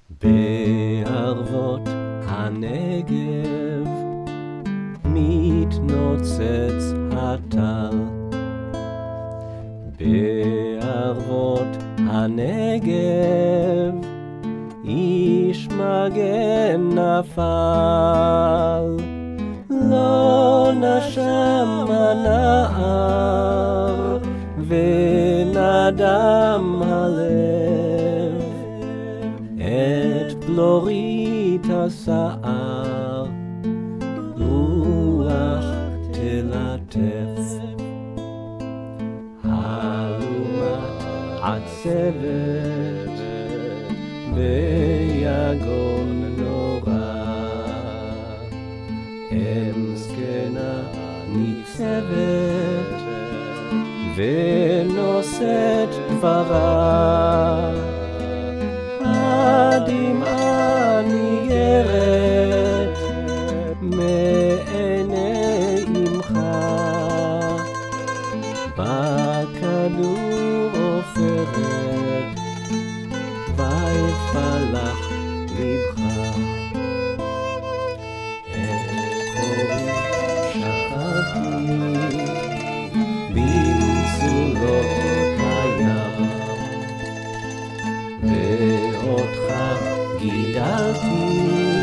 בערבות הנגב מתנוצץ הטל. בערבות הנגב איש מגן נפל. לא נשם הנער ונדם הלב, את בלורית השיער רוח תלטף. הלומת עצבת ביגון נורא, אם זקנה ניצבת ונושאת דברה. הדמעה ניגרת מעיני אמך, בכדור עופרת ויפלח לבך. קורי שכבתי במצולות הים, ואותך גידלתי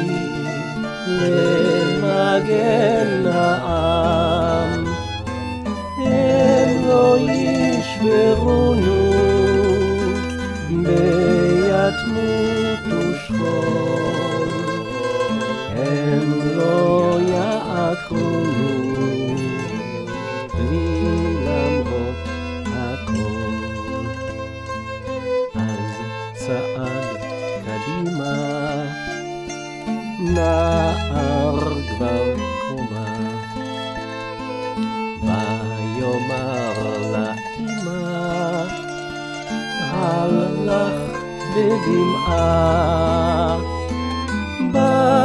למגן העם. הם לא ישברונו ביתמות ושכול, הם לא יעקרונו בלי למרות הכל. אז צעד קדימה נער כבר קומה, ויאמר לאמא הלך בדמעה.